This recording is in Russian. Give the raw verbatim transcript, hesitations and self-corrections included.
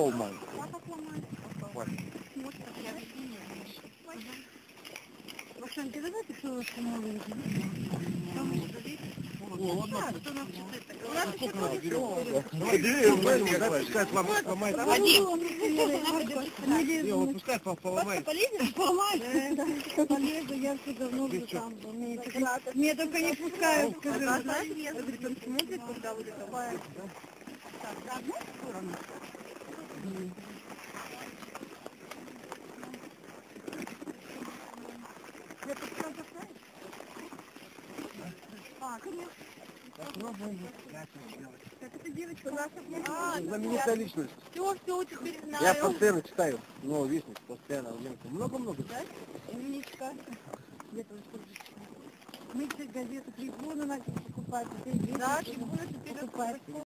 поломается. Вот. Машин, ты знаете, что у вас новый? О, ладно. Что нам читать? У нас еще Поломает. Не, вот пускай поломает. полезно? Полезно, я все давно уже там. Мне только не пускают, скажи. Я говорю, он смотрит, когда вот это бывает. Так, в одну сторону? Я тут сразу знаю? А, конечно. Попробуем как сделать. Так это девочка наша. Знаменитая личность. Все, все, теперь знаю. Я постоянно читаю. Ну, вестник, постоянно. Много-много. Да? Умничка. Где-то мы все газеты, трибуны начали покупать. Да, трибуны теперь покупать.